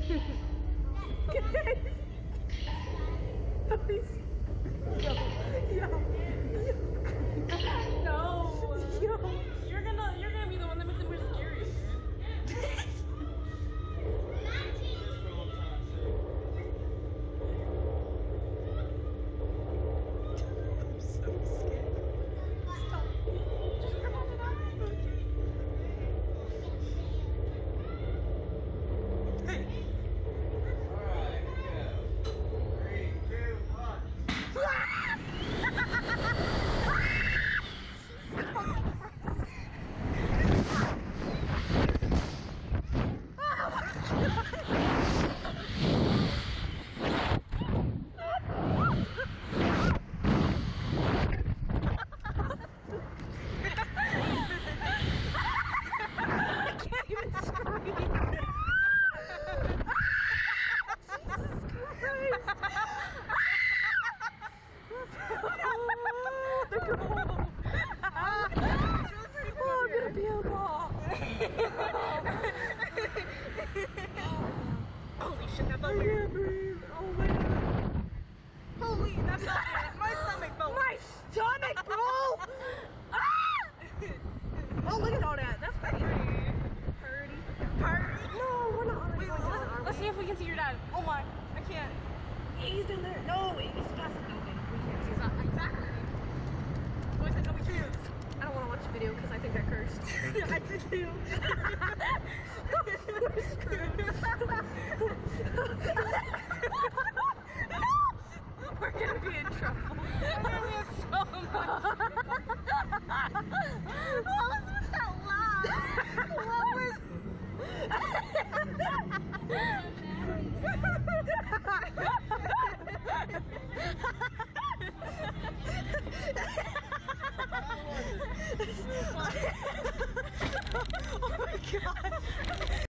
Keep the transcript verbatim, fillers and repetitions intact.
No. You're gonna you're gonna be the one that makes it more scary. I'm so scared. Stop. Just turn off the light. Hey. Alright, here we go. Three, two, one. Holy shit, that's not weird. Oh my god. Holy, that's not weird. My stomach felt My stomach, bro! Ah! Oh, look at all that. That's pretty. Purdy. Purdy? No, we're not already going down, are we? Let's see if we can see your dad. Oh my, I can't. He's down there. No, he's past the building. We can't see that. Exactly. Boy said no, we can't. I don't want to watch the video because I think I cursed. I did too. We're screwed. We're gonna be in trouble. We're gonna be in so much.